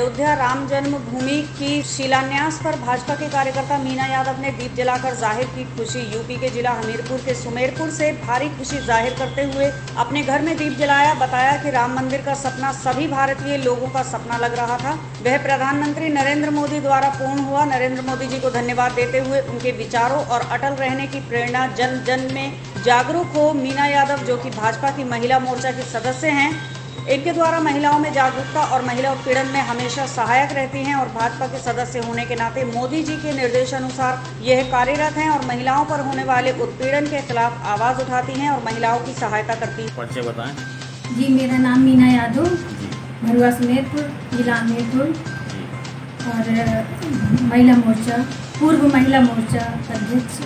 अयोध्या राम जन्मभूमि की शिलान्यास पर भाजपा के कार्यकर्ता मीना यादव ने दीप जलाकर जाहिर की खुशी। यूपी के जिला हमीरपुर के सुमेरपुर से भारी खुशी जाहिर करते हुए अपने घर में दीप जलाया। बताया कि राम मंदिर का सपना सभी भारतीय लोगों का सपना लग रहा था, वह प्रधानमंत्री नरेंद्र मोदी द्वारा पूर्ण हुआ। नरेंद्र मोदी जी को धन्यवाद देते हुए उनके विचारों और अटल रहने की प्रेरणा जन जन में जागरूक हो। मीना यादव, जो कि भाजपा की महिला मोर्चा की सदस्य हैं, इनके द्वारा महिलाओं में जागरूकता और महिला उत्पीड़न में हमेशा सहायक रहती हैं और भाजपा के सदस्य होने के नाते मोदी जी के निर्देशानुसार यह कार्यरत हैं और महिलाओं पर होने वाले उत्पीड़न के खिलाफ आवाज़ उठाती हैं और महिलाओं की सहायता करती हैं। परिचय बताएं। जी, मेरा नाम मीना यादव, भरुआ सुमेरपुर, जिला हमीरपुर और महिला मोर्चा, पूर्व महिला मोर्चा अध्यक्ष।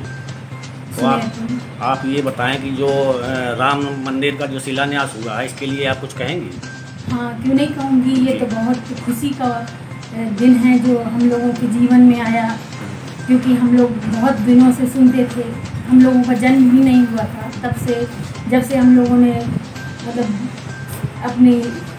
तो आप ये बताएं कि जो राम मंदिर का जो शिलान्यास हुआ है, इसके लिए आप कुछ कहेंगी? हाँ, क्यों नहीं कहूँगी। ये तो बहुत खुशी का दिन है जो हम लोगों के जीवन में आया, क्योंकि हम लोग बहुत दिनों से सुनते थे। हम लोगों का जन्म भी नहीं हुआ था तब से, जब से हम लोगों ने मतलब अपनी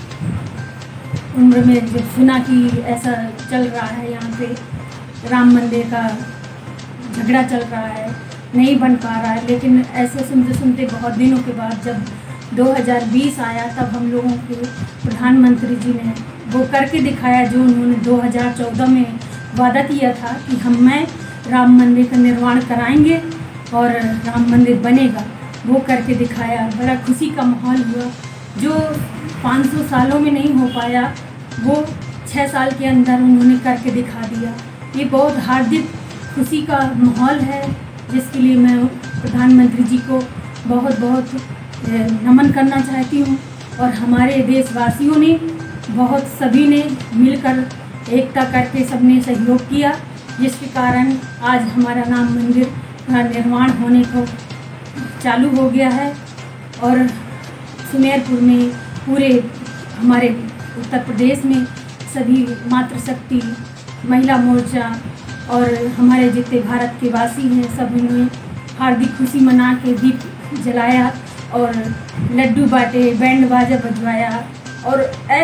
उम्र में जब सुना कि ऐसा चल रहा है, यहाँ पे राम मंदिर का झगड़ा चल रहा है, नहीं बन पा रहा है। लेकिन ऐसे सुनते सुनते बहुत दिनों के बाद जब 2020 आया, तब हम लोगों के प्रधानमंत्री जी ने वो करके दिखाया जो उन्होंने 2014 में वादा किया था कि मैं राम मंदिर का निर्माण कराएंगे और राम मंदिर बनेगा। वो करके दिखाया। बड़ा खुशी का माहौल हुआ। जो 500 सालों में नहीं हो पाया, वो 6 साल के अंदर उन्होंने करके दिखा दिया। ये बहुत हार्दिक खुशी का माहौल है, जिसके लिए मैं प्रधानमंत्री जी को बहुत बहुत नमन करना चाहती हूँ। और हमारे देशवासियों ने बहुत, सभी ने मिलकर एकता करके सबने सहयोग किया, जिसके कारण आज हमारा राम मंदिर का निर्माण होने को चालू हो गया है। और सुमेरपुर में, पूरे हमारे उत्तर प्रदेश में सभी मातृशक्ति, महिला मोर्चा और हमारे जितने भारत के वासी हैं, सभी ने हार्दिक खुशी मना के दीप जलाया और लड्डू बांटे, बैंड बाजा बजवाया। और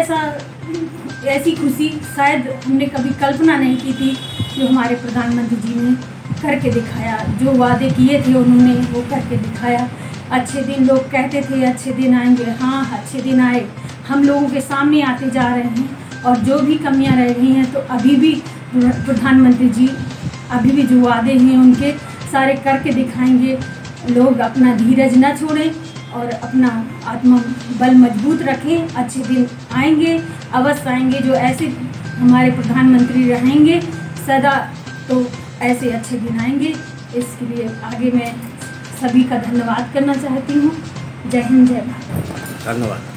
ऐसी खुशी शायद हमने कभी कल्पना नहीं की थी, जो हमारे प्रधानमंत्री जी ने करके दिखाया। जो वादे किए थे उन्होंने वो करके दिखाया। अच्छे दिन, लोग कहते थे अच्छे दिन आएंगे, हाँ अच्छे दिन आए, हम लोगों के सामने आते जा रहे हैं। और जो भी कमियां रह गई हैं, तो अभी भी प्रधानमंत्री जी अभी भी जो वादे हैं उनके सारे करके दिखाएंगे। लोग अपना धीरज न छोड़ें और अपना आत्मबल मजबूत रखें। अच्छे दिन आएंगे, अवश्य आएंगे। जो ऐसे हमारे प्रधानमंत्री रहेंगे सदा, तो ऐसे अच्छे दिन आएंगे। इसके लिए आगे मैं सभी का धन्यवाद करना चाहती हूँ। जय हिंद, जय भारत। धन्यवाद।